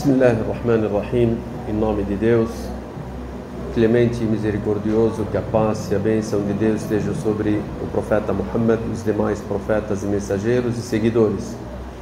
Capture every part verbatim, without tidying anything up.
Bismillahirrahmanirrahim. Em nome de Deus, clemente e misericordioso, que a paz e a bênção de Deus estejam sobre o profeta Muhammad e os demais profetas e mensageiros e seguidores.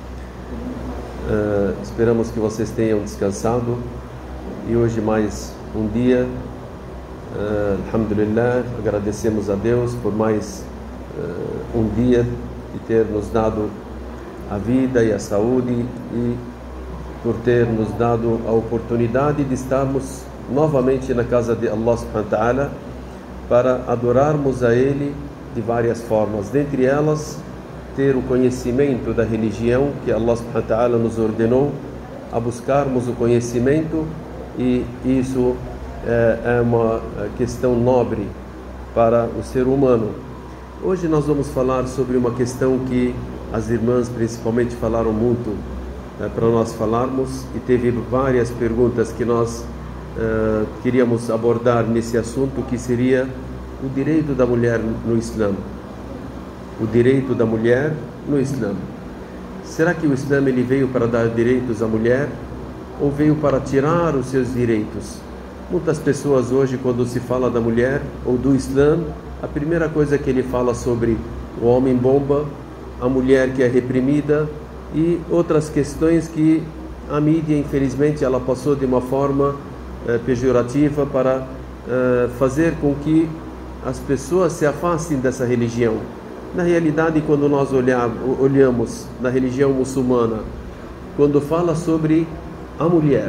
Uh, esperamos que vocês tenham descansado e hoje mais um dia, uh, alhamdulillah, agradecemos a Deus por mais uh, um dia de ter nos dado a vida e a saúde e por ter nos dado a oportunidade de estarmos novamente na casa de Allah subhanahu wa ta'ala para adorarmos a Ele de várias formas, dentre elas ter o conhecimento da religião que Allah subhanahu wa ta'ala nos ordenou a buscarmos o conhecimento, e isso é, é uma questão nobre para o ser humano. Hoje nós vamos falar sobre uma questão que as irmãs principalmente falaram muito é, para nós falarmos, e teve várias perguntas que nós é, queríamos abordar nesse assunto, que seria o direito da mulher no Islã. O direito da mulher no Islã. Será que o Islã ele veio para dar direitos à mulher ou veio para tirar os seus direitos? Muitas pessoas hoje, quando se fala da mulher ou do Islã, a primeira coisa que ele fala sobre o homem bomba, a mulher que é reprimida e outras questões que a mídia, infelizmente, ela passou de uma forma eh, pejorativa para eh, fazer com que as pessoas se afastem dessa religião. Na realidade, quando nós olhar, olhamos na religião muçulmana, quando fala sobre a mulher,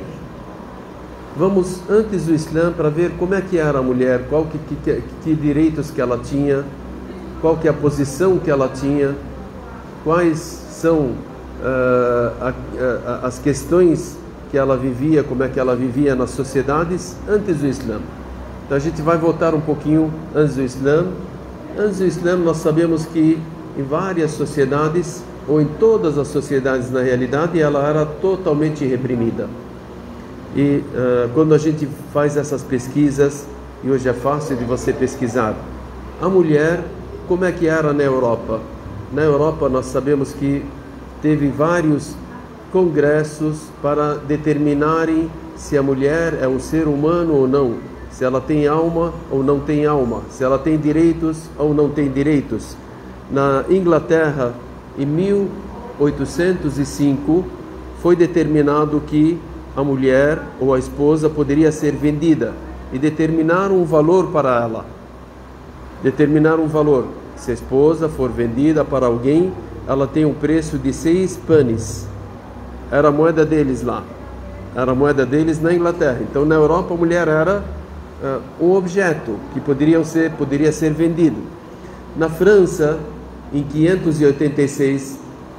vamos antes do Islã para ver como é que era a mulher, qual que, que, que direitos que ela tinha, qual que é a posição que ela tinha, quais são uh, a, a, as questões que ela vivia, como é que ela vivia nas sociedades antes do Islã. Então a gente vai voltar um pouquinho antes do Islã. Antes do Islã, nós sabemos que em várias sociedades, ou em todas as sociedades na realidade, ela era totalmente reprimida. E uh, quando a gente faz essas pesquisas, e hoje é fácil de você pesquisar, a mulher, como é que era na Europa? Na Europa nós sabemos que teve vários congressos para determinarem se a mulher é um ser humano ou não, se ela tem alma ou não tem alma, se ela tem direitos ou não tem direitos. Na Inglaterra, em mil oitocentos e cinco, foi determinado que a mulher ou a esposa poderia ser vendida, e determinaram um valor para ela. Determinaram um valor. Se a esposa for vendida para alguém, ela tem um preço de seis panes. Era a moeda deles lá. Era a moeda deles na Inglaterra. Então, na Europa, a mulher era Uh, um objeto que poderia ser, poderia ser vendido. Na França, em quinhentos e oitenta e seis,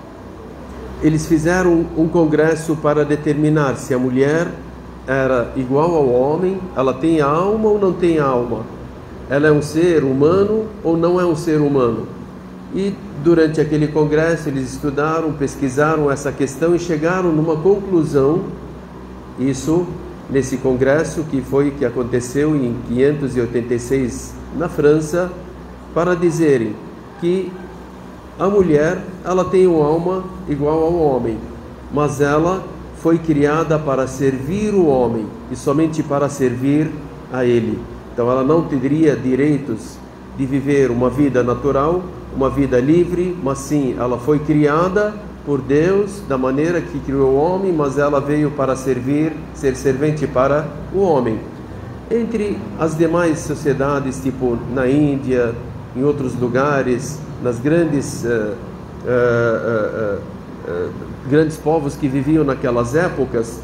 eles fizeram um congresso para determinar se a mulher era igual ao homem, ela tem alma ou não tem alma, ela é um ser humano ou não é um ser humano. E durante aquele congresso eles estudaram, pesquisaram essa questão e chegaram numa conclusão. Isso nesse congresso que foi que aconteceu em quinhentos e oitenta e seis na França, para dizerem que a mulher ela tem uma alma igual ao homem, mas ela foi criada para servir o homem e somente para servir a ele. Então ela não teria direitos de viver uma vida natural, uma vida livre, mas sim, ela foi criada por Deus da maneira que criou o homem, mas ela veio para servir, ser servente para o homem. Entre as demais sociedades, tipo na Índia, em outros lugares, nas grandes uh, uh, uh, uh, uh, grandes povos que viviam naquelas épocas,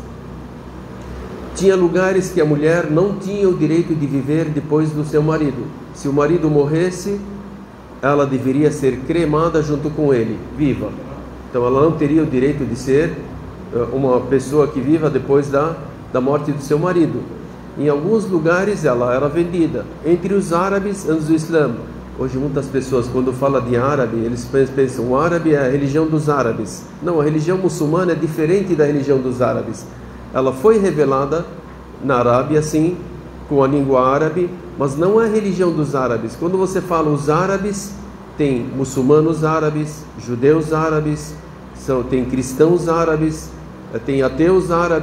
tinha lugares que a mulher não tinha o direito de viver depois do seu marido. Se o marido morresse, ela deveria ser cremada junto com ele, viva. Então ela não teria o direito de ser uma pessoa que viva depois da, da morte do seu marido. Em alguns lugares ela era vendida. Entre os árabes, antes do Islã. Hoje muitas pessoas, quando falam de árabe, eles pensam, o árabe é a religião dos árabes. Não, a religião muçulmana é diferente da religião dos árabes. Ela foi revelada na Arábia, sim, com a língua árabe, mas não é a religião dos árabes. Quando você fala os árabes, tem muçulmanos árabes, judeus árabes, são, tem cristãos árabes, tem ateus árabes,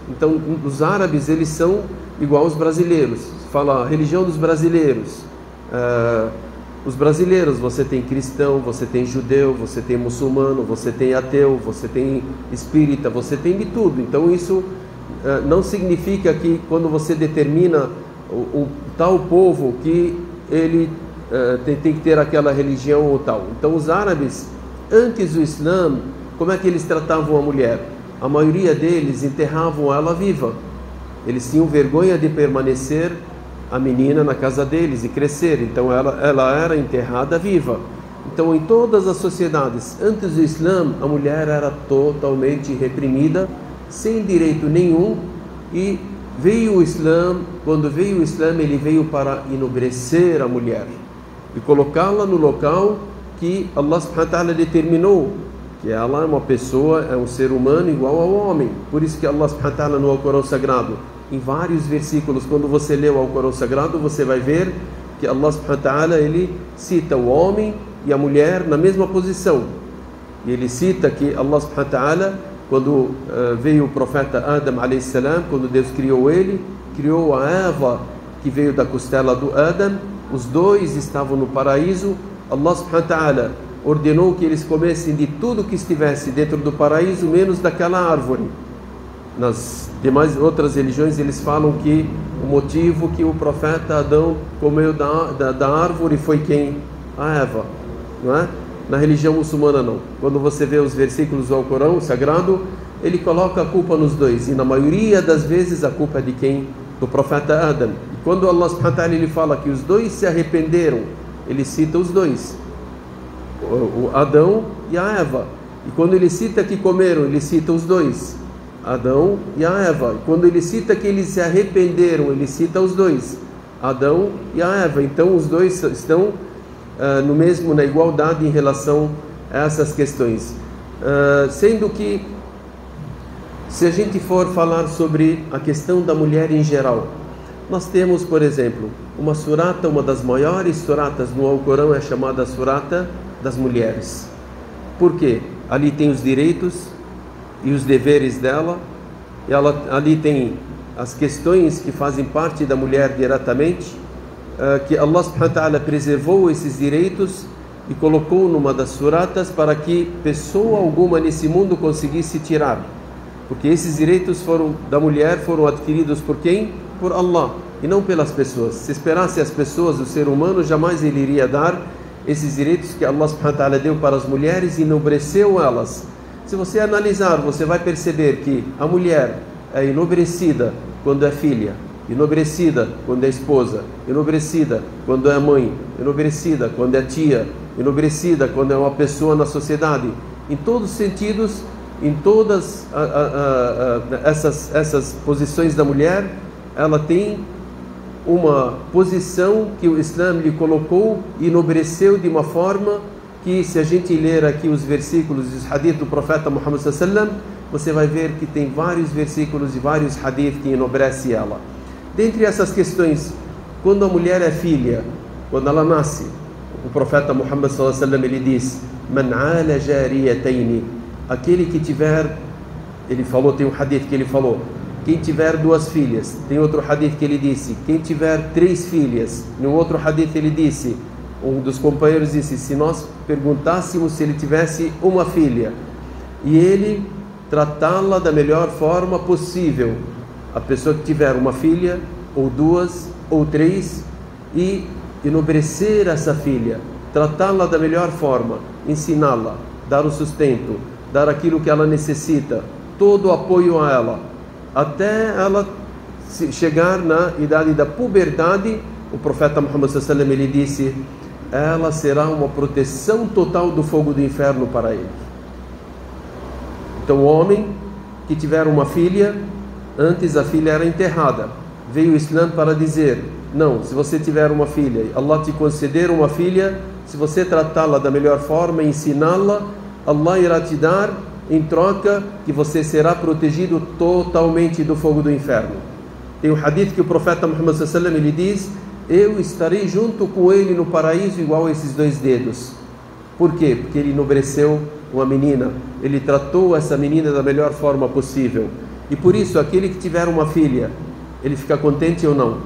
Então, os árabes, eles são igual aos brasileiros. Fala a religião dos brasileiros. Uh, os brasileiros, você tem cristão, você tem judeu, você tem muçulmano, você tem ateu, você tem espírita, você tem de tudo. Então, isso uh, não significa que quando você determina o, o tal povo que ele uh, tem, tem que ter aquela religião ou tal. Então, os árabes, antes do Islã, como é que eles tratavam a mulher? A maioria deles enterravam ela viva. Eles tinham vergonha de permanecer a menina na casa deles e crescer. Então ela, ela era enterrada viva. Então em todas as sociedades, antes do Islã, a mulher era totalmente reprimida, sem direito nenhum. E veio o Islã, quando veio o Islã, ele veio para enobrecer a mulher e colocá-la no local que Allah subhanahu wa ta'ala determinou, que ela é uma pessoa, é um ser humano igual ao homem. Por isso que Allah subhanahu wa ta'ala no Alcorão Sagrado, em vários versículos, quando você lê o Alcorão Sagrado, você vai ver que Allah subhanahu wa ta'ala, ele cita o homem e a mulher na mesma posição. E ele cita que Allah subhanahu wa ta'ala, quando uh, veio o profeta Adam alayhi salam, quando Deus criou ele, criou a Eva, que veio da costela do Adam, os dois estavam no paraíso. Allah subhanahu wa ta'ala ordenou que eles comessem de tudo que estivesse dentro do paraíso, menos daquela árvore. Nas demais outras religiões eles falam que o motivo que o profeta Adão comeu da, da, da árvore foi quem? A Eva, não é? Na religião muçulmana não. Quando você vê os versículos do Alcorão Sagrado, ele coloca a culpa nos dois, e na maioria das vezes a culpa é de quem? Do profeta Adam. E quando Allah subhanahu wa ta'ala ele fala que os dois se arrependeram, ele cita os dois, o Adão e a Eva. E quando ele cita que comeram, ele cita os dois, Adão e a Eva. E quando ele cita que eles se arrependeram, ele cita os dois, Adão e a Eva. Então os dois estão uh, no mesmo, na igualdade em relação a essas questões. Uh, sendo que, se a gente for falar sobre a questão da mulher em geral, nós temos, por exemplo, uma surata, uma das maiores suratas no Alcorão é chamada surata das mulheres. Por quê? Ali tem os direitos e os deveres dela, e ela, ali tem as questões que fazem parte da mulher diretamente, uh, que Allah subhanahu wa ta'ala preservou esses direitos e colocou numa das suratas para que pessoa alguma nesse mundo conseguisse tirar, porque esses direitos foram, da mulher foram adquiridos por quem? Por Allah, e não pelas pessoas. Se esperasse as pessoas, o ser humano, jamais ele iria dar esses direitos que Allah subhanahu wa ta'ala deu para as mulheres e enobreceu elas. Se você analisar, você vai perceber que a mulher é enobrecida quando é filha, enobrecida quando é esposa, enobrecida quando é mãe, enobrecida quando é tia, enobrecida quando é uma pessoa na sociedade. Em todos os sentidos, em todas a, a, a, a, essas, essas posições da mulher, ela tem uma posição que o Islã lhe colocou e enobreceu de uma forma que, se a gente ler aqui os versículos e os hadith do profeta Muhammad sallallahu alaihi wasallam, você vai ver que tem vários versículos e vários hadith que enobrece ela. Dentre essas questões, quando a mulher é filha, quando ela nasce, o profeta Muhammad sallallahu alaihi wasallam ele diz: "Man 'ala jariyatayn", aquele que tiver, ele falou, tem um hadith que ele falou, quem tiver duas filhas. Tem outro hadith que ele disse, quem tiver três filhas. Em um outro hadith ele disse, um dos companheiros disse, se nós perguntássemos se ele tivesse uma filha e ele tratá-la da melhor forma possível, a pessoa que tiver uma filha ou duas ou três, e enobrecer essa filha, tratá-la da melhor forma, ensiná-la, dar o sustento, dar aquilo que ela necessita, todo o apoio a ela, até ela chegar na idade da puberdade. O profeta Muhammad sallallahu alaihi wasallam ele disse, ela será uma proteção total do fogo do inferno para ele. Então o homem que tiver uma filha, antes a filha era enterrada, veio o Islã para dizer, não, se você tiver uma filha, Allah te conceder uma filha, se você tratá-la da melhor forma, ensiná-la, Allah irá te dar em troca que você será protegido totalmente do fogo do inferno. Tem um hadith que o profeta Muhammad sallallahu alaihi wasallam ele diz, eu estarei junto com ele no paraíso igual a esses dois dedos. Por quê? Porque ele enobreceu uma menina, ele tratou essa menina da melhor forma possível. E por isso, aquele que tiver uma filha, ele fica contente ou não?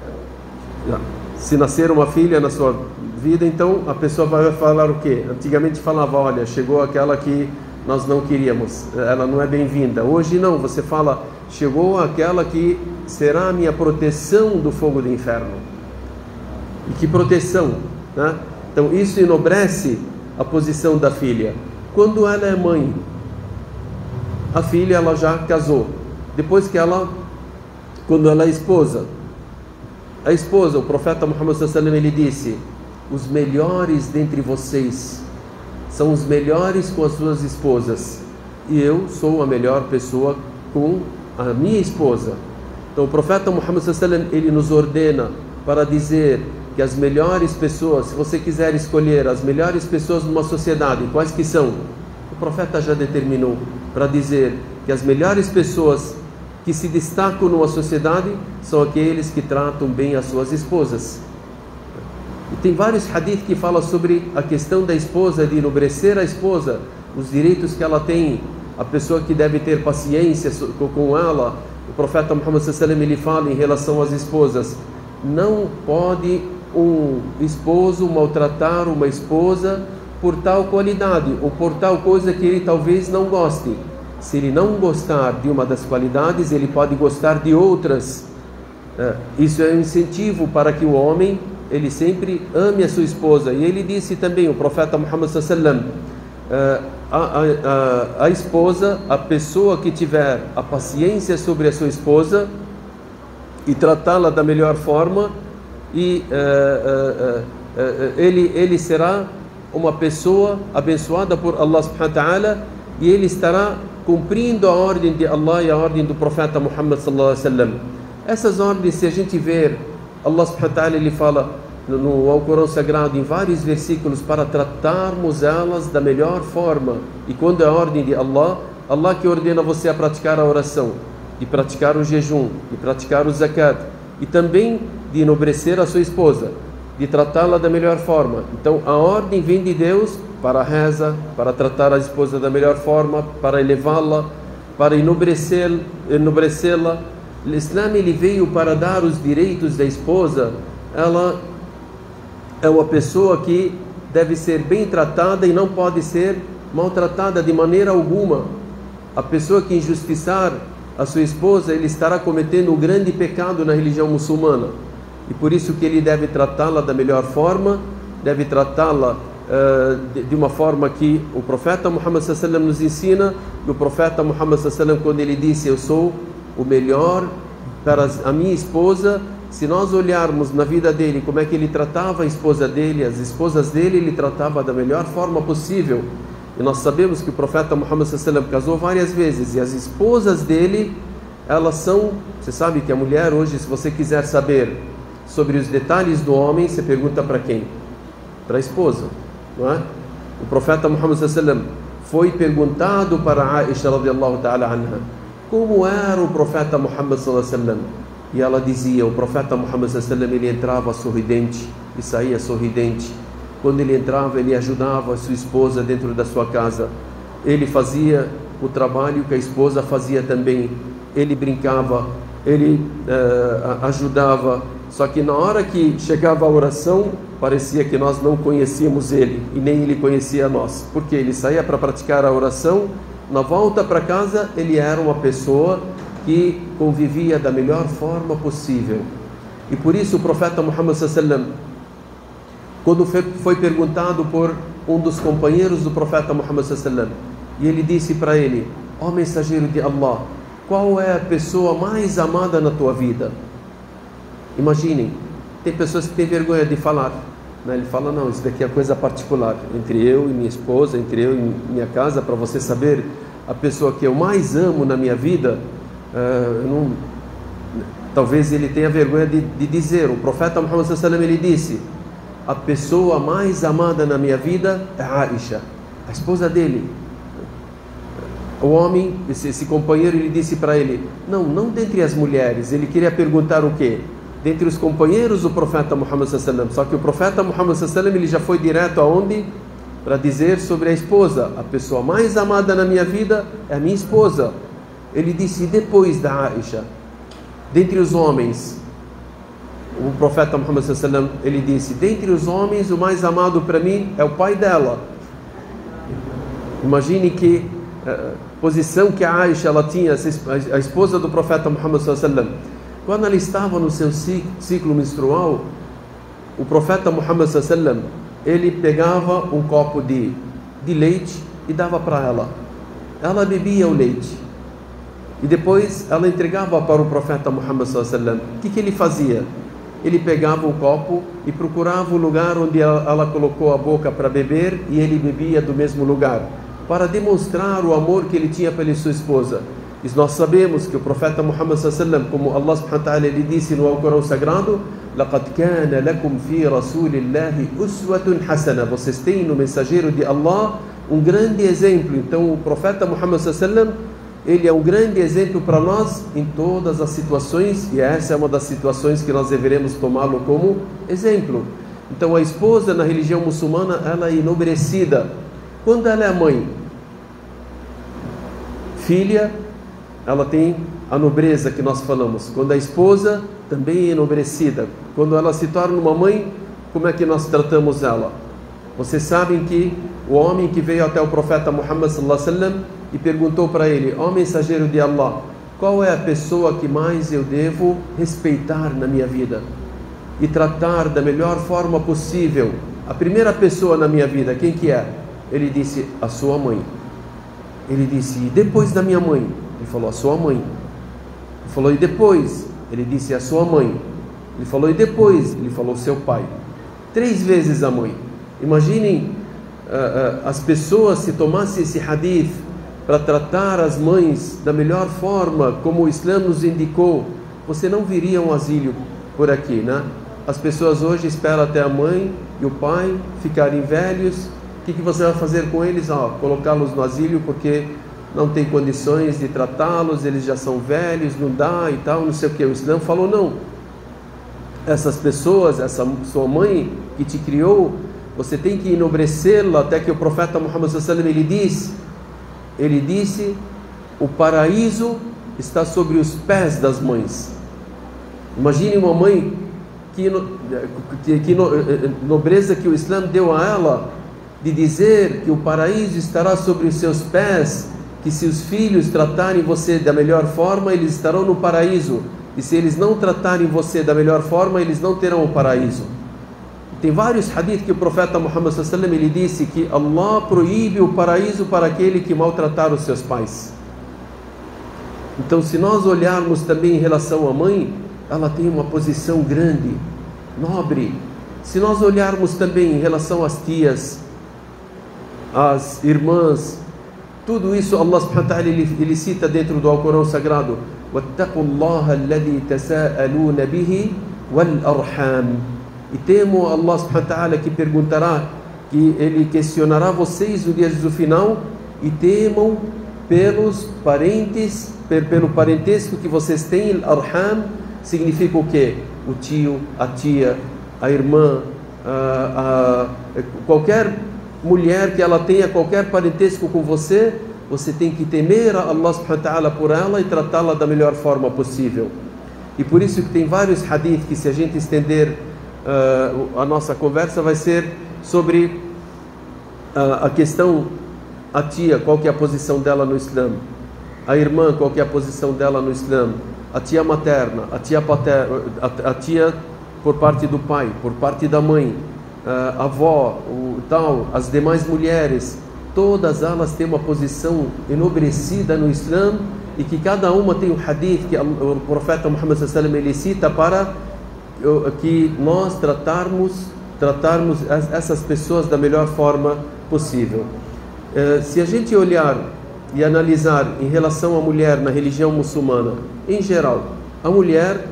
Se nascer uma filha na sua vida, então a pessoa vai falar o quê? Antigamente falava, olha, chegou aquela que nós não queríamos, ela não é bem-vinda. Hoje não, você fala, chegou aquela que será a minha proteção do fogo do inferno. E que proteção, né? Então isso enobrece a posição da filha. Quando ela é mãe, a filha ela já casou. Depois que ela, quando ela é esposa, a esposa, o profeta Muhammad sallallahu alaihi wasallam, ele disse: os melhores dentre vocês são os melhores com as suas esposas, e eu sou a melhor pessoa com a minha esposa. Então o profeta Muhammad sallallahu alaihi wasallam, ele nos ordena para dizer que as melhores pessoas, se você quiser escolher as melhores pessoas numa sociedade, quais que são? O profeta já determinou para dizer que as melhores pessoas que se destacam numa sociedade são aqueles que tratam bem as suas esposas. E tem vários hadith que falam sobre a questão da esposa, de enobrecer a esposa, os direitos que ela tem, a pessoa que deve ter paciência com ela. O profeta Muhammad sallallahu alaihi wasallam, ele fala em relação às esposas: não pode um esposo maltratar uma esposa por tal qualidade ou por tal coisa que ele talvez não goste. Se ele não gostar de uma das qualidades, ele pode gostar de outras. Isso é um incentivo para que o homem ele sempre ame a sua esposa. E ele disse também, o profeta Muhammad sallallahu alaihi wasallam, a, a, a, a esposa, a pessoa que tiver a paciência sobre a sua esposa e tratá-la da melhor forma, e uh, uh, uh, uh, ele, ele será uma pessoa abençoada por Allah subhanahu wa ta'ala, e ele estará cumprindo a ordem de Allah e a ordem do profeta Muhammad sallallahu alaihi wasallam. Essas ordens, se a gente ver, Allah subhanahu wa ta'ala, ele fala no Alcorão Sagrado em vários versículos para tratarmos elas da melhor forma. E quando é a ordem de Allah, Allah que ordena você a praticar a oração, de praticar o jejum, de praticar o zakat, e também de enobrecer a sua esposa, de tratá-la da melhor forma. Então a ordem vem de Deus para a reza, para tratar a esposa da melhor forma, para elevá-la, para enobrecê-la. enobrecê-la. O Islã, ele veio para dar os direitos da esposa. Ela é uma pessoa que deve ser bem tratada e não pode ser maltratada de maneira alguma. A pessoa que injustiçar a sua esposa, ele estará cometendo um grande pecado na religião muçulmana. E por isso que ele deve tratá-la da melhor forma, deve tratá-la uh, de, de uma forma que o profeta Muhammad sallallahu alaihi wasallam nos ensina. E o profeta Muhammad sallallahu alaihi wasallam, quando ele disse: eu sou o melhor para a minha esposa, se nós olharmos na vida dele, como é que ele tratava a esposa dele, as esposas dele, ele tratava da melhor forma possível. E nós sabemos que o profeta Muhammad sallallahu alaihi wasallam casou várias vezes, e as esposas dele, elas são, você sabe que a mulher hoje, se você quiser saber sobre os detalhes do homem, você pergunta para quem? Para a esposa, não é? O profeta Muhammad sallallahu alaihi wasallam foi perguntado para Aisha radiyallahu ta'ala anha como era o profeta Muhammad sallallahu alaihi wasallam, e ela dizia: o profeta Muhammad sallallahu alaihi wasallam, ele entrava sorridente e saía sorridente. Quando ele entrava, ele ajudava a sua esposa dentro da sua casa. Ele fazia o trabalho que a esposa fazia também. Ele brincava, ele uh, ajudava. Só que na hora que chegava a oração, parecia que nós não conhecíamos ele e nem ele conhecia nós. Porque ele saía para praticar a oração, na volta para casa ele era uma pessoa que convivia da melhor forma possível. E por isso o profeta Muhammad sallallahu alaihi wasallam, quando foi perguntado por um dos companheiros do profeta Muhammad sallallahu alaihi wasallam, e ele disse para ele: ó mensageiro de Allah, qual é a pessoa mais amada na tua vida? Imaginem, tem pessoas que têm vergonha de falar, né? Ele fala: não, isso daqui é coisa particular, entre eu e minha esposa, entre eu e minha casa. Para você saber a pessoa que eu mais amo na minha vida, uh, eu não... talvez ele tenha vergonha de, de dizer. O profeta Muhammad sallallahu alaihi wasallam, ele disse: a pessoa mais amada na minha vida é Aisha, a esposa dele. O homem, esse, esse companheiro, ele disse para ele: não, não dentre as mulheres. Ele queria perguntar o quê? Dentre os companheiros do profeta Muhammad sallallahu alaihi wasallam. Só que o profeta Muhammad sallallahu alaihi wasallam, ele já foi direto aonde? Para dizer sobre a esposa: a pessoa mais amada na minha vida é a minha esposa. Ele disse, e depois da Aisha, dentre os homens, o profeta Muhammad sallallahu alaihi wasallam, ele disse, dentre os homens, o mais amado para mim é o pai dela. Imagine que uh, posição que a Aisha ela tinha, a esposa do profeta Muhammad sallallahu alaihi wasallam. Quando ela estava no seu ciclo menstrual, o profeta Muhammad sallallahu alaihi wasallam, ele pegava um copo de, de leite e dava para ela. Ela bebia o leite. E depois ela entregava para o profeta Muhammad sallallahu alaihi wasallam. O que, que ele fazia? Ele pegava um copo e procurava o lugar onde ela, ela colocou a boca para beber, e ele bebia do mesmo lugar, para demonstrar o amor que ele tinha pela sua esposa. E nós sabemos que o profeta Muhammad sallallahu alaihi wasallam, como Allah subhanahu wa ta'ala ele disse no Alcorão Sagrado, لَقَدْ كَانَ لَكُمْ فِي رَسُولِ اللَّهِ أُسْوَةٌ حَسَنَةٌ. Vocês têm no mensageiro de Allah um grande exemplo. Então o profeta Muhammad sallallahu alaihi wasallam, ele é um grande exemplo para nós em todas as situações, e essa é uma das situações que nós deveremos tomá-lo como exemplo. Então a esposa na religião muçulmana, ela é enobrecida. Quando ela é mãe, filha, ela tem a nobreza que nós falamos. Quando a esposa, também é enobrecida. Quando ela se torna uma mãe, como é que nós tratamos ela? Vocês sabem que o homem que veio até o profeta Muhammad sallallahu alaihi wasallam e perguntou para ele, ó mensageiro de Allah, qual é a pessoa que mais eu devo respeitar na minha vida e tratar da melhor forma possível? A primeira pessoa na minha vida, quem que é? Ele disse, a sua mãe. Ele disse, e depois da minha mãe? Ele falou, a sua mãe. Ele falou, e depois? Ele disse, a sua mãe. Ele falou, e depois? Ele falou, seu pai. Três vezes a mãe. Imaginem uh, uh, as pessoas se tomassem esse hadith para tratar as mães da melhor forma, como o Islã nos indicou. Você não viria um asilo por aqui, né? As pessoas hoje esperam até a mãe e o pai ficarem velhos. O que, que você vai fazer com eles? Ah, colocá-los no asilo porque não tem condições de tratá-los, eles já são velhos, não dá e tal, não sei o que. O Islã falou, não. Essas pessoas, essa sua mãe que te criou, você tem que enobrecê-la, até que o profeta Muhammad sallallahu alaihi wasallam, ele disse, ele disse, o paraíso está sobre os pés das mães. Imagine uma mãe, que, que, que no, nobreza que o Islã deu a ela, de dizer que o paraíso estará sobre os seus pés, que se os filhos tratarem você da melhor forma, eles estarão no paraíso, e se eles não tratarem você da melhor forma, eles não terão o paraíso. Tem vários hadiths que o profeta Muhammad sallallahu alaihi wasallam, ele disse que Allah proíbe o paraíso para aquele que maltratar os seus pais. Então, se nós olharmos também em relação à mãe, ela tem uma posição grande, nobre. Se nós olharmos também em relação às tias, às irmãs, tudo isso Allah subhanahu wa ta'ala ele, ele cita dentro do Alcorão Sagrado. وَاتَّقُوا اللَّهَ الَّذِي تَسَاءَلُونَ بِهِ وَالْأَرْحَامِ. E temo Allah subhanahu wa ta'ala que perguntará, que ele questionará vocês no dia do final, e temam pelos parentes, pelo parentesco que vocês têm. Arham significa o quê? O tio, a tia, a irmã, a, a, qualquer mulher que ela tenha qualquer parentesco com você, você tem que temer a Allah subhanahu wa ta'ala por ela e tratá-la da melhor forma possível. E por isso que tem vários hadiths que, se a gente estender uh, a nossa conversa, vai ser sobre uh, a questão, a tia, qual que é a posição dela no Islã, a irmã, qual que é a posição dela no Islã, a tia materna, a tia paterna, a, a tia por parte do pai, por parte da mãe, a avó, o tal, as demais mulheres, todas elas têm uma posição enobrecida no Islã, e que cada uma tem um hadith que o profeta Muhammad sallallahu alaihi wasallam ele cita para que nós tratarmos, tratarmos essas pessoas da melhor forma possível. Se a gente olhar e analisar em relação à mulher na religião muçulmana, em geral, a mulher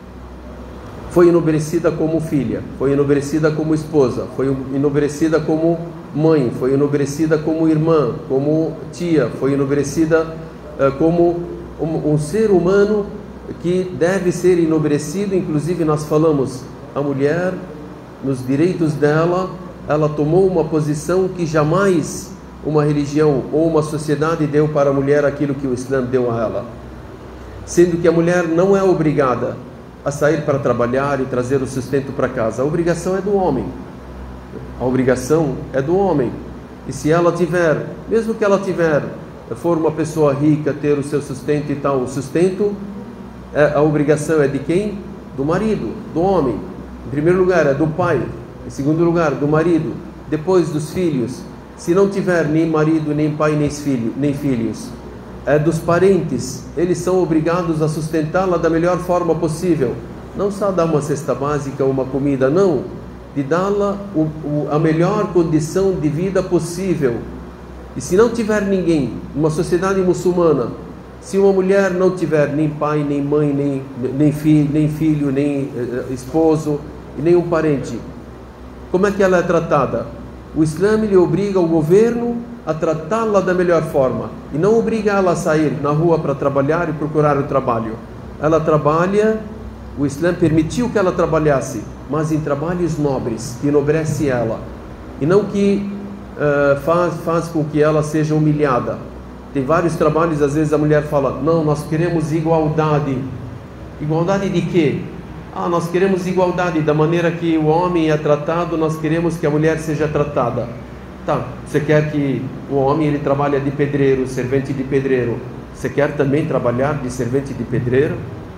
foi enobrecida como filha, foi enobrecida como esposa, foi enobrecida como mãe, foi enobrecida como irmã, como tia, foi enobrecida uh, como um, um ser humano que deve ser enobrecido. Inclusive nós falamos, a mulher, nos direitos dela, ela tomou uma posição que jamais uma religião ou uma sociedade deu para a mulher aquilo que o Islã deu a ela, sendo que a mulher não é obrigada a sair para trabalhar e trazer o sustento para casa. A obrigação é do homem. A obrigação é do homem. E se ela tiver, mesmo que ela tiver, for uma pessoa rica, ter o seu sustento e tal, o sustento, a obrigação é de quem? Do marido, do homem. Em primeiro lugar é do pai, em segundo lugar do marido, depois dos filhos. Se não tiver nem marido, nem pai, nem filho, nem filhos, é dos parentes. Eles são obrigados a sustentá-la da melhor forma possível. Não só dar uma cesta básica, uma comida, não. De dá-la a melhor condição de vida possível. E se não tiver ninguém, uma sociedade muçulmana, se uma mulher não tiver nem pai, nem mãe, nem, nem, filho, nem filho, nem eh, esposo, e nem um parente, como é que ela é tratada? O Islã lhe obriga o governo a tratá-la da melhor forma, e não obriga ela a sair na rua para trabalhar e procurar o trabalho. Ela trabalha, o Islã permitiu que ela trabalhasse, mas em trabalhos nobres, que enobrece ela, e não que uh, faz, faz com que ela seja humilhada. Tem vários trabalhos, às vezes a mulher fala, não, nós queremos igualdade. Igualdade de quê? Ah, nós queremos igualdade da maneira que o homem é tratado, nós queremos que a mulher seja tratada. Tá, você quer que o homem ele trabalhe de pedreiro, servente de pedreiro, você quer também trabalhar de servente de pedreiro?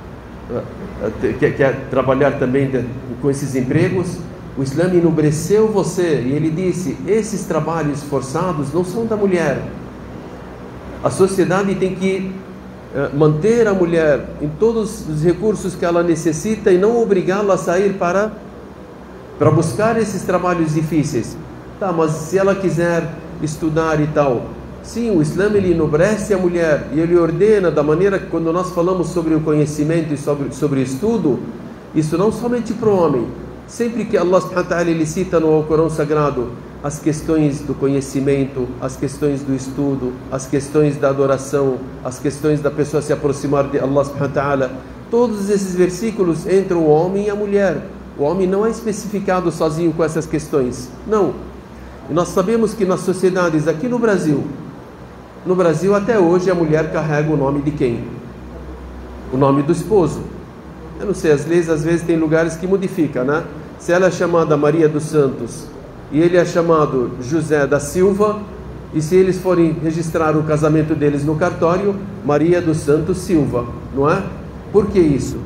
Quer, quer trabalhar também de, com esses empregos? O Islã enobreceu você e ele disse, esses trabalhos forçados não são da mulher. A sociedade tem que uh, manter a mulher em todos os recursos que ela necessita e não obrigá-la a sair para, para buscar esses trabalhos difíceis. Tá, mas se ela quiser estudar e tal, sim, o Islã ele enobrece a mulher e ele ordena da maneira que quando nós falamos sobre o conhecimento e sobre, sobre o estudo, isso não somente para o homem. Sempre que Allah subhanahu wa ta'ala ele cita no Alcorão Sagrado as questões do conhecimento, as questões do estudo, as questões da adoração, as questões da pessoa se aproximar de Allah subhanahu wa ta'ala, todos esses versículos entram o homem e a mulher. O homem não é especificado sozinho com essas questões, não. E nós sabemos que nas sociedades aqui no Brasil, no Brasil até hoje a mulher carrega o nome de quem? O nome do esposo. Eu não sei, as leis às vezes tem lugares que modificam, né? Se ela é chamada Maria dos Santos e ele é chamado José da Silva, e se eles forem registrar o casamento deles no cartório, Maria dos Santos Silva, não é? Por que isso?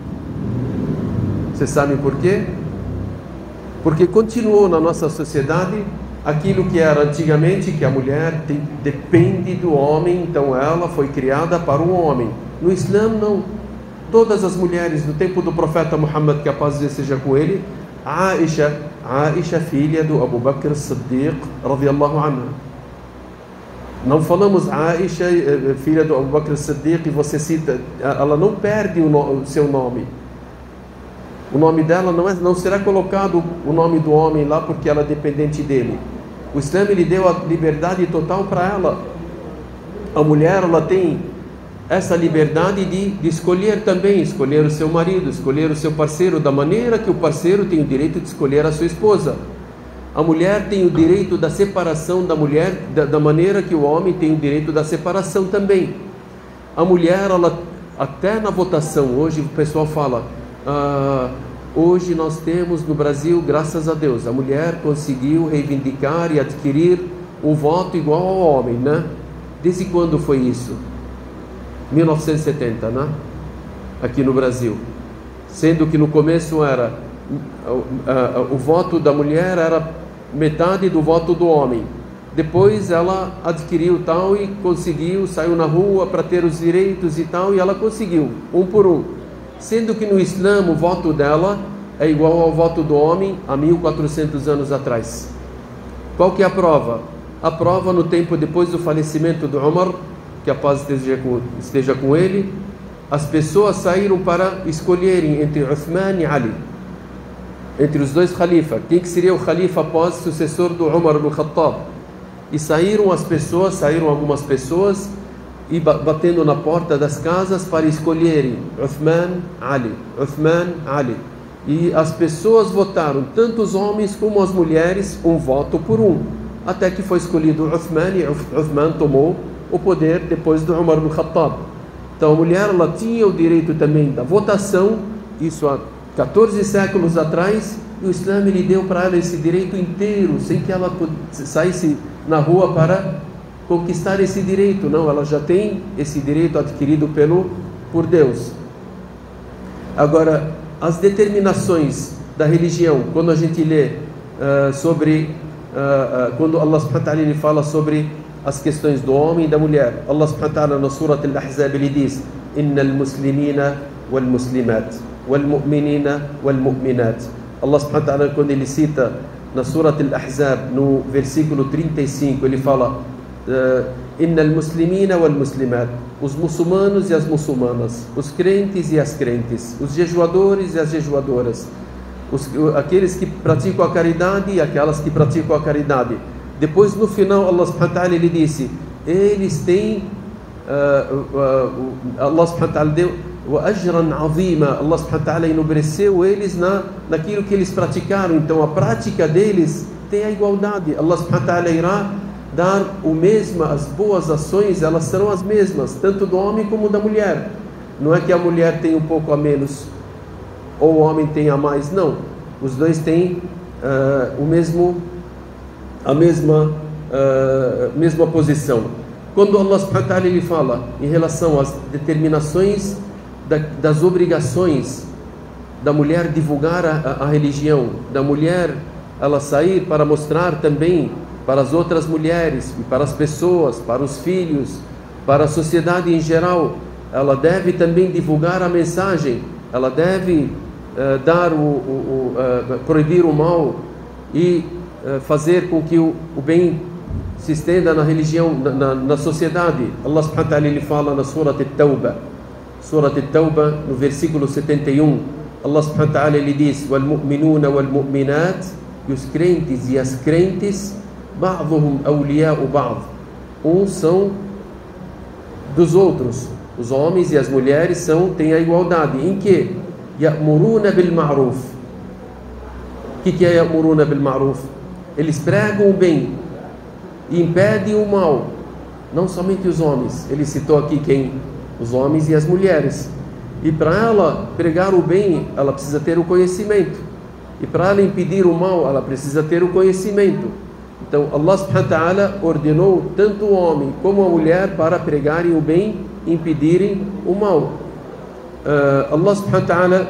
Vocês sabem por quê? Porque continuou na nossa sociedade aquilo que era antigamente, que a mulher tem, depende do homem, então ela foi criada para o homem. No Islã não. Todas as mulheres no tempo do profeta Muhammad, que a paz seja com ele, Aisha, Aisha filha do Abu Bakr Siddiq radiyallahu anha. Não falamos Aisha filha do Abu Bakr Siddiq e você cita, ela não perde o, no, o seu nome. O nome dela não, é, não será colocado o nome do homem lá porque ela é dependente dele. O Islã lhe deu a liberdade total para ela. A mulher ela tem essa liberdade de, de escolher também, escolher o seu marido, escolher o seu parceiro, da maneira que o parceiro tem o direito de escolher a sua esposa. A mulher tem o direito da separação da mulher, da, da maneira que o homem tem o direito da separação também. A mulher, ela, até na votação, hoje o pessoal fala, ah, hoje nós temos no Brasil, graças a Deus, a mulher conseguiu reivindicar e adquirir um voto igual ao homem, né? Desde quando foi isso? mil novecentos e setenta, né? Aqui no Brasil. Sendo que no começo era uh, uh, uh, o voto da mulher era metade do voto do homem. Depois ela adquiriu tal e conseguiu, saiu na rua para ter os direitos e tal, e ela conseguiu, um por um. Sendo que no Islã o voto dela é igual ao voto do homem há mil e quatrocentos anos atrás. Qual que é a prova? A prova no tempo depois do falecimento do Umar, que a paz esteja com, esteja com ele, as pessoas saíram para escolherem entre Uthman e Ali, entre os dois califas, quem que seria o califa após sucessor do Umar ibn Khattab. E saíram as pessoas, saíram algumas pessoas e batendo na porta das casas para escolherem Uthman, Ali, Uthman, Ali. E as pessoas votaram, tanto os homens como as mulheres, um voto por um. até que foi escolhido Uthman, e Uthman tomou o poder depois do Umar ibn Khattab. Então a mulher, ela tinha o direito também da votação, isso há quatorze séculos atrás, e o Islã lhe deu para ela esse direito inteiro, sem que ela saísse na rua para conquistar esse direito. Não, ela já tem esse direito adquirido pelo, por Deus. Agora, as determinações da religião, quando a gente lê uh, sobre, uh, uh, quando Allah subhanahu wa ta'ala fala sobre as questões do homem e da mulher, Allah subhanahu wa ta'ala na Surat Al-Ahzab ele diz: Inna al-muslimina wal-muslimat wal-mu'minina wal-mu'minat. Allah subhanahu wa ta'ala, quando ele cita na Surat Al-Ahzab, no versículo trinta e cinco, ele fala: Inna al-muslimina wal-muslimat, os muçulmanos e as muçulmanas, os crentes e as crentes, os jejuadores e as jejuadoras, os, aqueles que praticam a caridade e aquelas que praticam a caridade. Depois, no final, Allah subhanahu wa ta'ala ele disse: eles têm uh, uh, uh, Allah subhanahu wa ta'ala deu wa ajran azima, Allah subhanahu wa ta'ala enobreceu eles na, naquilo que eles praticaram. Então a prática deles tem a igualdade. Allah subhanahu wa ta'ala irá dar o mesmo, as boas ações, elas serão as mesmas, tanto do homem como da mulher. Não é que a mulher tem um pouco a menos ou o homem tem a mais, não. Os dois têm uh, o mesmo, a mesma, uh, mesma posição. Quando Allah subhanahu wa ta'ala ele fala em relação às determinações da, das obrigações da mulher divulgar a, a religião, da mulher ela sair para mostrar também para as outras mulheres, e para as pessoas, para os filhos, para a sociedade em geral, ela deve também divulgar a mensagem, ela deve uh, dar o, o, o uh, proibir o mal e uh, fazer com que o, o bem se estenda na religião, na, na, na sociedade. Allah subhanahu wa ta'ala ele fala na Surat At-Tawbah, Surat At-Tawbah, no versículo setenta e um, Allah subhanahu wa ta'ala ele diz: wal-mu'minuna wal-mu'minat, e os crentes e as crentes, ba'duhum awliya'u ba'd, uns são dos outros, os homens e as mulheres são, têm a igualdade. Em que? Ya'muruna bil ma'ruf. O que, que é Ya'muruna bil ma'ruf? Eles pregam o bem e impedem o mal. Não somente os homens, ele citou aqui quem? Os homens e as mulheres. E para ela pregar o bem, ela precisa ter o conhecimento, e para ela impedir o mal, ela precisa ter o conhecimento. Então Allah subhanahu wa ta'ala ordenou tanto o homem como a mulher para pregarem o bem e impedirem o mal. uh, Allah subhanahu wa ta'ala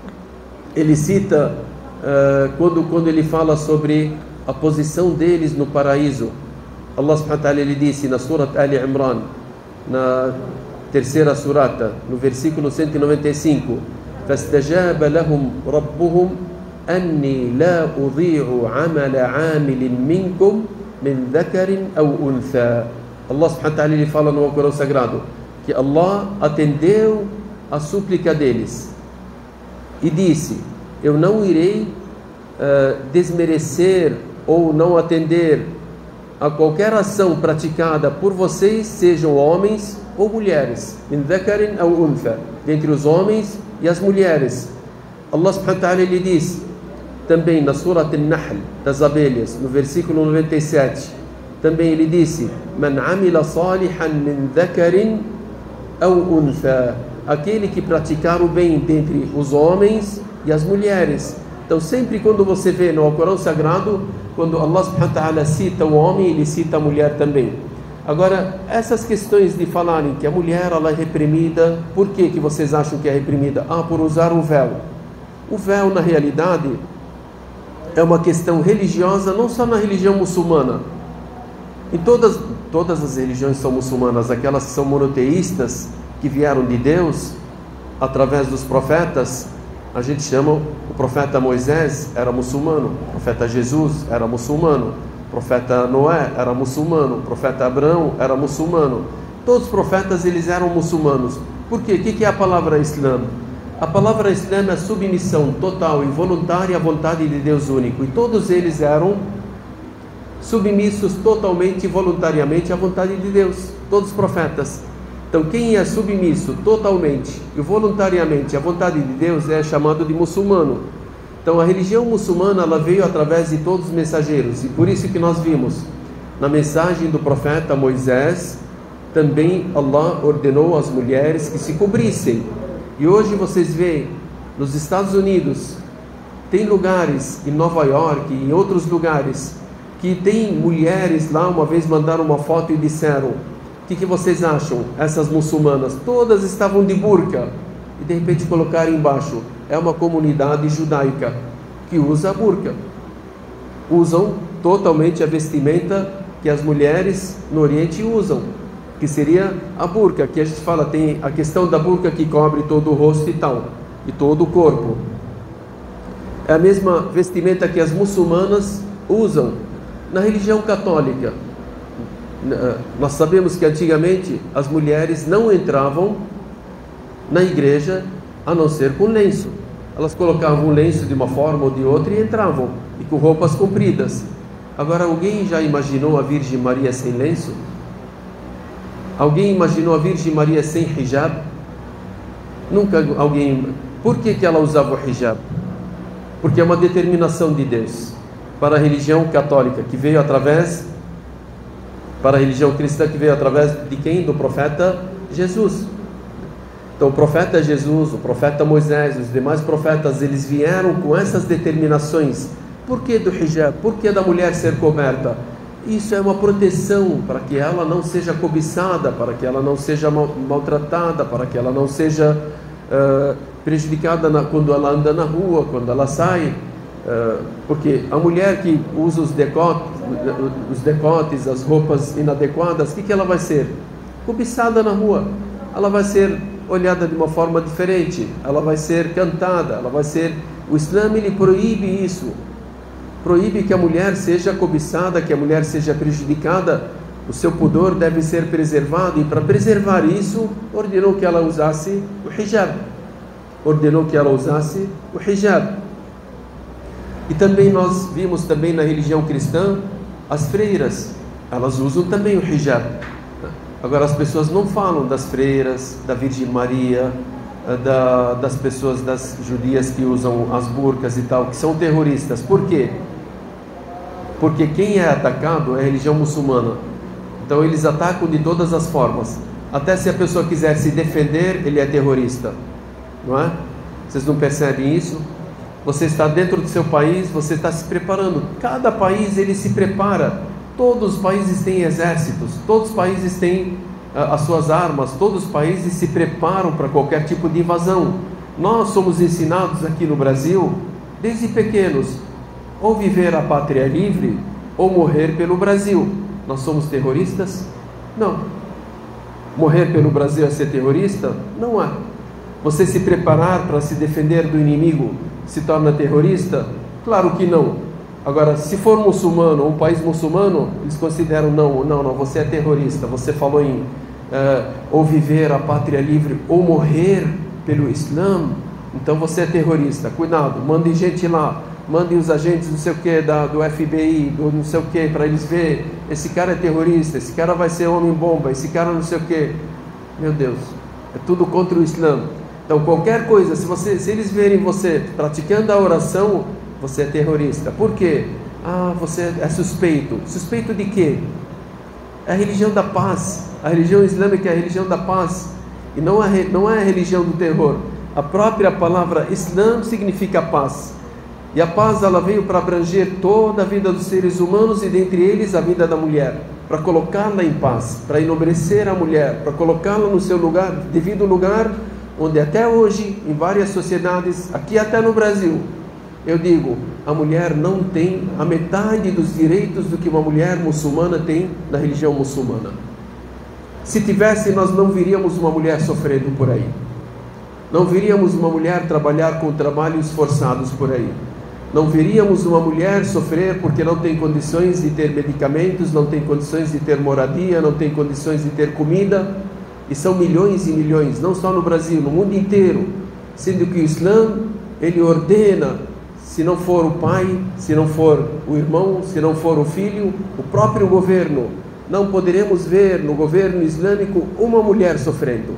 ele cita uh, quando, quando ele fala sobre a posição deles no paraíso. Allah subhanahu wa ta'ala ele disse na Surat Ali Imran, na terceira surata, no versículo cento e noventa e cinco: فَاسْتَجَابَ لَهُمْ رَبُّهُمْ أني لا أضيع عمل عامل منكم من ذكر أو أنثى. Allah subhanahu wa ta'ala ele fala no Alcorão Sagrado que Allah atendeu a súplica deles e disse: eu não irei uh, desmerecer ou não atender a qualquer ação praticada por vocês, sejam homens ou mulheres, min dhakarin aw untha, dentre os homens e as mulheres. Allah subhanahu wa ta'ala ele diz também na Surat An-Nahl, das abelhas, no versículo noventa e sete, também ele disse: man amila salihan min dhakarin aw untha, aquele que praticar o bem dentre os homens e as mulheres. Então sempre quando você vê no Alcorão Sagrado, quando Allah subhanahu wa ta'ala cita o homem, ele cita a mulher também. Agora, essas questões de falarem que a mulher ela é reprimida, por que que vocês acham que é reprimida? Ah, por usar o véu. O véu, na realidade, é uma questão religiosa, não só na religião muçulmana. Em todas, todas as religiões são muçulmanas, aquelas que são monoteístas, que vieram de Deus, através dos profetas. A gente chama, o profeta Moisés era muçulmano, o profeta Jesus era muçulmano, o profeta Noé era muçulmano, o profeta Abraão era muçulmano. Todos os profetas eles eram muçulmanos. Por quê? O que é a palavra Islã? A palavra Islã é submissão total e voluntária à vontade de Deus único. E todos eles eram submissos totalmente e voluntariamente à vontade de Deus. Todos os profetas. Então quem é submisso totalmente e voluntariamente à vontade de Deus é chamado de muçulmano. Então a religião muçulmana ela veio através de todos os mensageiros. E por isso que nós vimos Na mensagem do profeta Moisés, também Allah ordenou às mulheres que se cobrissem. E hoje vocês veem, nos Estados Unidos, tem lugares, em Nova York e em outros lugares, que tem mulheres lá, uma vez mandaram uma foto e disseram: o que, que vocês acham? Essas muçulmanas, todas estavam de burca. E de repente colocaram embaixo: é uma comunidade judaica que usa a burca. Usam totalmente a vestimenta que as mulheres no Oriente usam, que seria a burca, que a gente fala, tem a questão da burca que cobre todo o rosto e tal, e todo o corpo. É a mesma vestimenta que as muçulmanas usam. Na religião católica, nós sabemos que antigamente as mulheres não entravam na igreja a não ser com lenço. Elas colocavam um lenço de uma forma ou de outra e entravam, e com roupas compridas. Agora, alguém já imaginou a Virgem Maria sem lenço? Alguém imaginou a Virgem Maria sem hijab? Nunca alguém... Por que que ela usava o hijab? Porque é uma determinação de Deus para a religião católica, que veio através, para a religião cristã, que veio através de quem? Do profeta Jesus. Então o profeta Jesus, o profeta Moisés, os demais profetas, eles vieram com essas determinações. Por que do hijab? Por que da mulher ser coberta? Isso é uma proteção para que ela não seja cobiçada, para que ela não seja mal, maltratada, para que ela não seja uh, prejudicada na, quando ela anda na rua, quando ela sai. Uh, porque a mulher que usa os decotes, os decotes, as roupas inadequadas, o que, que ela vai ser? Cobiçada na rua. Ela vai ser olhada de uma forma diferente, ela vai ser cantada, ela vai ser... O Islã, ele proíbe isso, proíbe que a mulher seja cobiçada, que a mulher seja prejudicada. O seu pudor deve ser preservado, e para preservar isso, ordenou que ela usasse o hijab, ordenou que ela usasse o hijab. E também nós vimos também na religião cristã, as freiras, elas usam também o hijab. Agora, as pessoas não falam das freiras, da Virgem Maria, da, das pessoas, das judias que usam as burcas e tal, que são terroristas. Por quê? Porque quem é atacado é a religião muçulmana. Então eles atacam de todas as formas. Até se a pessoa quiser se defender, ele é terrorista, não é? Vocês não percebem isso? Você está dentro do seu país, você está se preparando. Cada país ele se prepara. Todos os países têm exércitos, todos os países têm uh, as suas armas, todos os países se preparam para qualquer tipo de invasão. Nós somos ensinados aqui no Brasil, desde pequenos, ou viver a pátria livre, ou morrer pelo Brasil. Nós somos terroristas? Não. Morrer pelo Brasil é ser terrorista? Não é. Você se preparar para se defender do inimigo se torna terrorista? Claro que não. Agora, se for muçulmano, um país muçulmano, eles consideram, não, não, não, você é terrorista. Você falou em uh, ou viver a pátria livre, ou morrer pelo Islã, então você é terrorista. Cuidado, mandem gente lá, mandem os agentes não sei o que, da, do F B I, do não sei o que, para eles verem, esse cara é terrorista, esse cara vai ser homem-bomba, esse cara não sei o que. Meu Deus, é tudo contra o Islã. Então qualquer coisa, se, você, se eles verem você praticando a oração, você é terrorista. Por quê? Ah, você é suspeito. Suspeito de quê? É a religião da paz. A religião islâmica é a religião da paz, e não é, não é a religião do terror. A própria palavra Islã significa paz, e a paz ela veio para abranger toda a vida dos seres humanos, e dentre eles a vida da mulher, para colocá-la em paz, para enobrecer a mulher, para colocá-la no seu lugar, devido lugar, onde até hoje, em várias sociedades, aqui até no Brasil, eu digo, a mulher não tem a metade dos direitos do que uma mulher muçulmana tem na religião muçulmana. Se tivesse, nós não viríamos uma mulher sofrendo por aí. Não viríamos uma mulher trabalhar com trabalhos forçados por aí. Não veríamos uma mulher sofrer porque não tem condições de ter medicamentos, não tem condições de ter moradia, não tem condições de ter comida. E são milhões e milhões, não só no Brasil, no mundo inteiro. Sendo que o Islã, ele ordena, se não for o pai, se não for o irmão, se não for o filho, o próprio governo. Não poderemos ver no governo islâmico uma mulher sofrendo.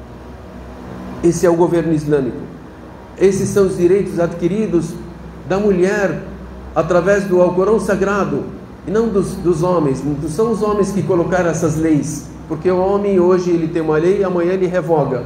Esse é o governo islâmico. Esses são os direitos adquiridos da mulher através do Alcorão Sagrado. e não dos, dos homens. Não são os homens que colocaram essas leis, porque o homem hoje ele tem uma lei e amanhã ele revoga.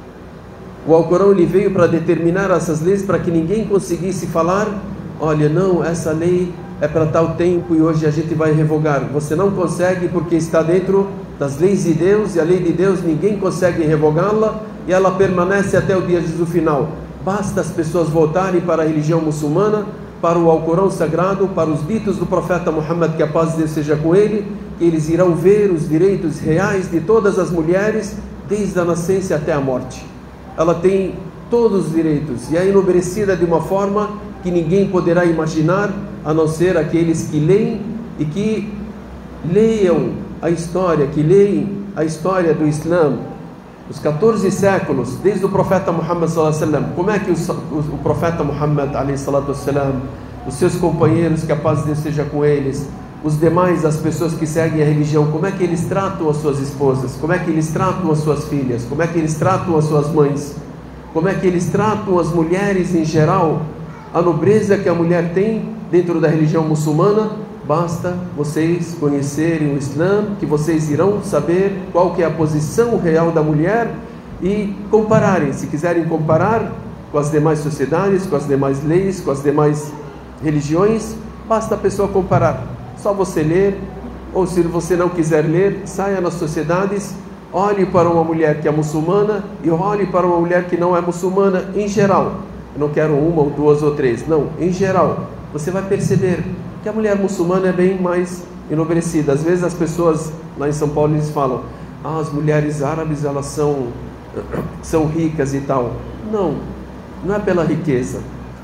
O Alcorão ele veio para determinar essas leis para que ninguém conseguisse falar: olha, não, essa lei é para tal tempo e hoje a gente vai revogar. Você não consegue, porque está dentro das leis de Deus, e a lei de Deus ninguém consegue revogá-la, e ela permanece até o dia do final. Basta as pessoas voltarem para a religião muçulmana, para o Alcorão sagrado, para os ditos do profeta Muhammad, que a paz de Deus seja com ele, que eles irão ver os direitos reais de todas as mulheres, desde a nascença até a morte. Ela tem todos os direitos e é enobrecida de uma forma que ninguém poderá imaginar, a não ser aqueles que leem e que leiam a história, que leem a história do Islã, os quatorze séculos, desde o profeta Muhammad sallallahu alaihi wasallam. Como é que o, o, o profeta Muhammad alaihi salatu wasallam, os seus companheiros, que a paz de Deus seja com eles, os demais, as pessoas que seguem a religião, como é que eles tratam as suas esposas, como é que eles tratam as suas filhas, como é que eles tratam as suas mães, como é que eles tratam as mulheres em geral, a nobreza que a mulher tem dentro da religião muçulmana. Basta vocês conhecerem o Islã, que vocês irão saber qual que é a posição real da mulher e compararem, se quiserem comparar com as demais sociedades, com as demais leis, com as demais religiões, basta a pessoa comparar. Só você ler, ou se você não quiser ler, saia nas sociedades, olhe para uma mulher que é muçulmana e olhe para uma mulher que não é muçulmana, em geral. Eu não quero uma ou duas ou três, não, em geral. Você vai perceber que a mulher muçulmana é bem mais enobrecida. Às vezes as pessoas lá em São Paulo eles falam: ah, as mulheres árabes elas são, são ricas e tal. Não, não é pela riqueza.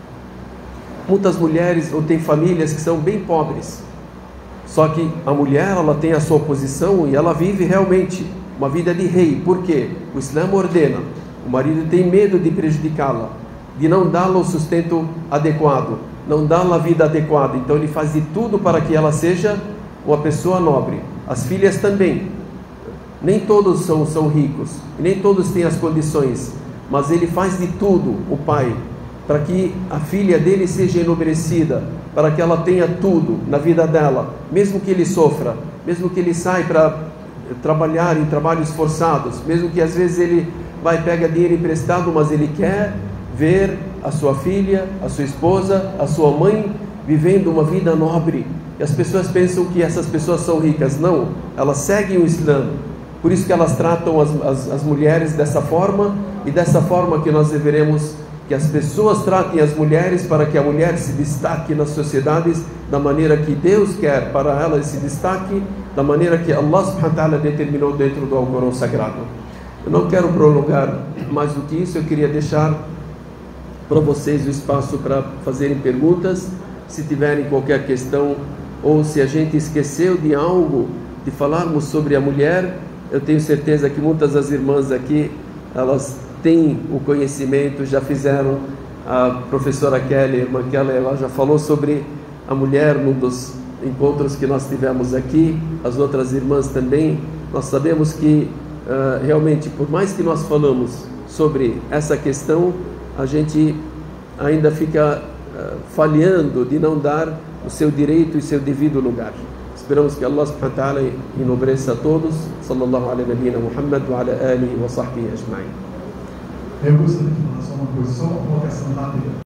Muitas mulheres ou tem famílias que são bem pobres. Só que a mulher ela tem a sua posição e ela vive realmente uma vida de rei. Por quê? O Islã ordena. O marido tem medo de prejudicá-la, de não dá-la o sustento adequado, não dá-la a vida adequada. Então ele faz de tudo para que ela seja uma pessoa nobre. As filhas também. Nem todos são, são ricos, nem todos têm as condições, mas ele faz de tudo, o pai, para que a filha dele seja enobrecida, para que ela tenha tudo na vida dela, mesmo que ele sofra, mesmo que ele saia para trabalhar em trabalhos forçados, mesmo que às vezes ele vai pegar dinheiro emprestado, mas ele quer ver a sua filha, a sua esposa, a sua mãe vivendo uma vida nobre. E as pessoas pensam que essas pessoas são ricas. Não, elas seguem o Islã. Por isso que elas tratam as, as, as mulheres dessa forma, e dessa forma que nós deveremos que as pessoas tratem as mulheres, para que a mulher se destaque nas sociedades da maneira que Deus quer para ela se destaque, da maneira que Allah subhanahu wa ta'ala determinou dentro do Alcorão Sagrado. Eu não quero prolongar mais do que isso. Eu queria deixar para vocês o espaço para fazerem perguntas, se tiverem qualquer questão, ou se a gente esqueceu de algo, de falarmos sobre a mulher. Eu tenho certeza que muitas das irmãs aqui, elas têm o conhecimento, já fizeram. A professora Kelly, a irmã Kelly, ela já falou sobre a mulher num dos encontros que nós tivemos aqui, as outras irmãs também. Nós sabemos que uh, realmente, por mais que nós falamos sobre essa questão, a gente ainda fica uh, falhando de não dar o seu direito e seu devido lugar. Esperamos que Allah subhanahu wa ta'ala enobreça a todos. Sallallahu ala nabiyina Muhammad wa ala alihi wa sahbihi ajma'in. Eu gostaria de falar só uma coisa, só uma colocação rápida.